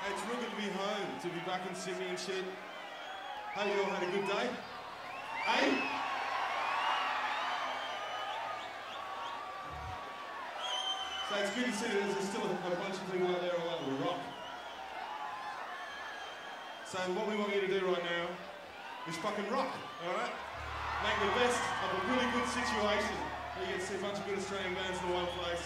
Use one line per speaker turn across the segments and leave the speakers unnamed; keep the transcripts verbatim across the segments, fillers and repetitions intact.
it's real good to be home, to be back in Sydney and shit. Hope you all had a good day. Hey? So it's good to see that there's still a, a bunch of people out there all over the rock. So what we want you to do right now is fucking rock, alright? Make the best of a really good situation. You get to see a bunch of good Australian bands in one place.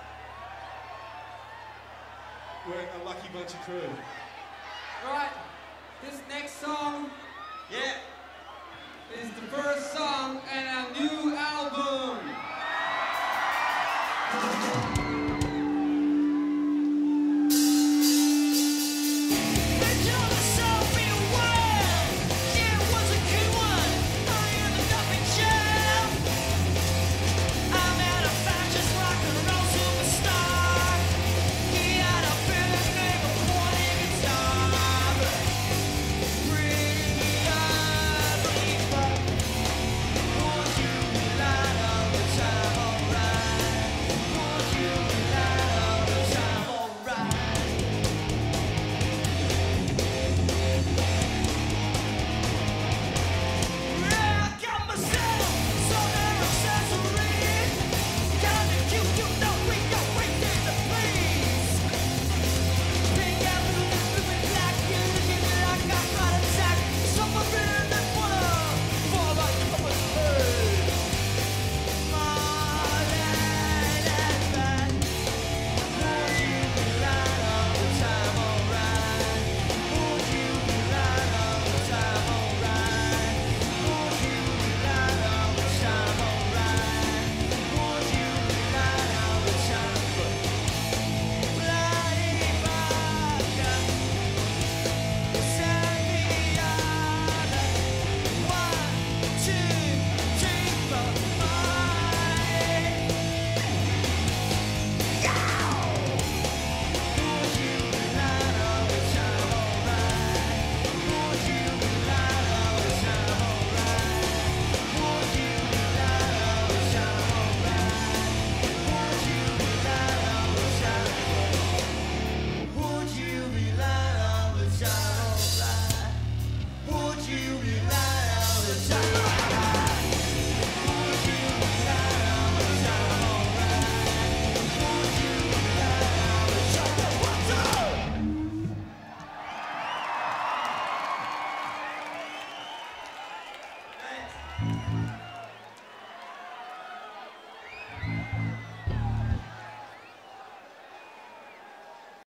We're a lucky bunch of crew.
Right, this next song,
yeah,
is the first song in our new album.